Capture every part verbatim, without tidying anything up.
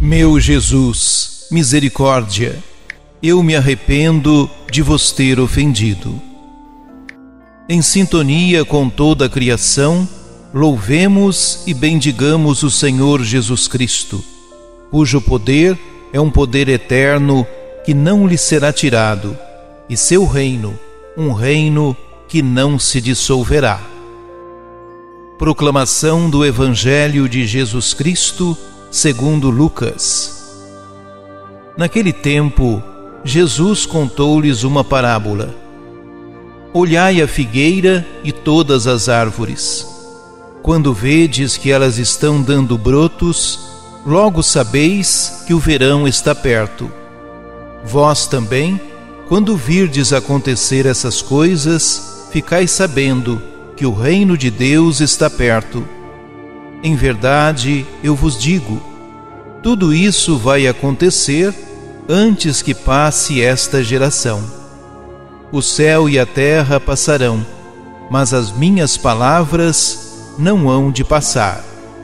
Meu Jesus, misericórdia, eu me arrependo de vos ter ofendido. Em sintonia com toda a criação, louvemos e bendigamos o Senhor Jesus Cristo, cujo poder é um poder eterno que não lhe será tirado, e seu reino, um reino que não se dissolverá. Proclamação do Evangelho de Jesus Cristo segundo Lucas. Naquele tempo, Jesus contou-lhes uma parábola. Olhai a figueira e todas as árvores. Quando vedes que elas estão dando brotos, logo sabeis que o verão está perto. Vós também, quando virdes acontecer essas coisas, ficais sabendo que o reino de Deus está perto. Em verdade, eu vos digo, tudo isso vai acontecer antes que passe esta geração. O céu e a terra passarão, mas as minhas palavras não hão de passar.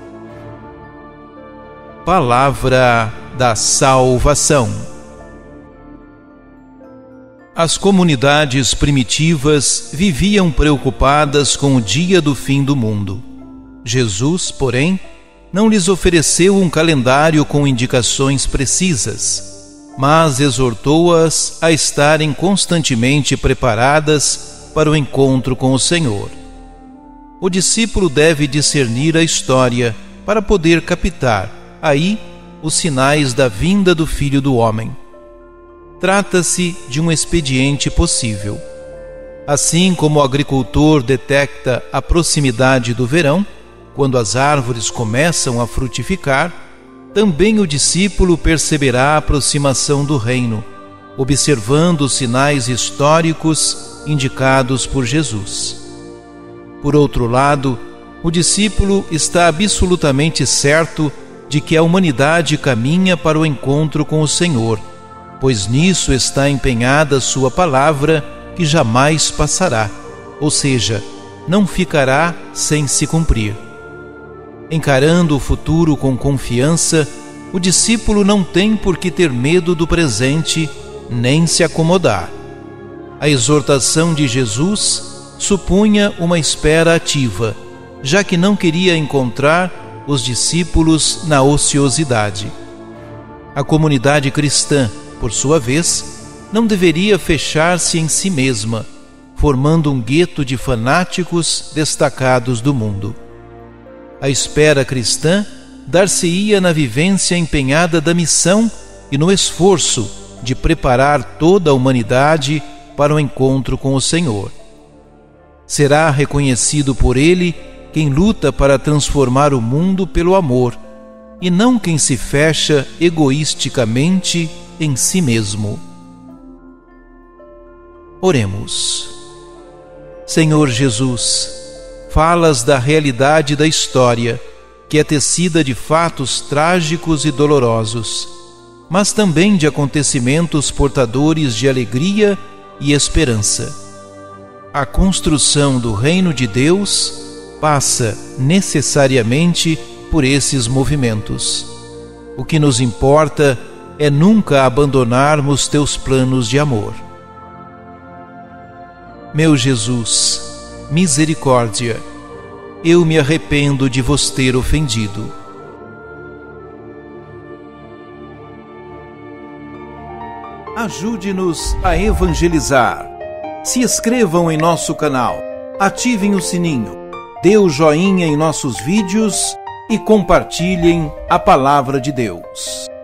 Palavra da salvação. As comunidades primitivas viviam preocupadas com o dia do fim do mundo. Jesus, porém, não lhes ofereceu um calendário com indicações precisas, mas exortou-as a estarem constantemente preparadas para o encontro com o Senhor. O discípulo deve discernir a história para poder captar, aí, os sinais da vinda do Filho do Homem. Trata-se de um expediente possível. Assim como o agricultor detecta a proximidade do verão, quando as árvores começam a frutificar, também o discípulo perceberá a aproximação do reino, observando os sinais históricos indicados por Jesus. Por outro lado, o discípulo está absolutamente certo de que a humanidade caminha para o encontro com o Senhor, pois nisso está empenhada sua palavra, que jamais passará, ou seja, não ficará sem se cumprir. Encarando o futuro com confiança, o discípulo não tem por que ter medo do presente, nem se acomodar. A exortação de Jesus supunha uma espera ativa, já que não queria encontrar os discípulos na ociosidade. A comunidade cristã, por sua vez, não deveria fechar-se em si mesma, formando um gueto de fanáticos destacados do mundo. A espera cristã dar-se-ia na vivência empenhada da missão e no esforço de preparar toda a humanidade para o encontro com o Senhor. Será reconhecido por ele quem luta para transformar o mundo pelo amor, e não quem se fecha egoisticamente em si mesmo. Oremos. Senhor Jesus, falas da realidade da história, que é tecida de fatos trágicos e dolorosos, mas também de acontecimentos portadores de alegria e esperança. A construção do reino de Deus passa necessariamente por esses movimentos. O que nos importa é nunca abandonarmos teus planos de amor. Meu Jesus, misericórdia, eu me arrependo de vos ter ofendido. Ajude-nos a evangelizar. Se inscrevam em nosso canal, ativem o sininho, dê o joinha em nossos vídeos e compartilhem a palavra de Deus.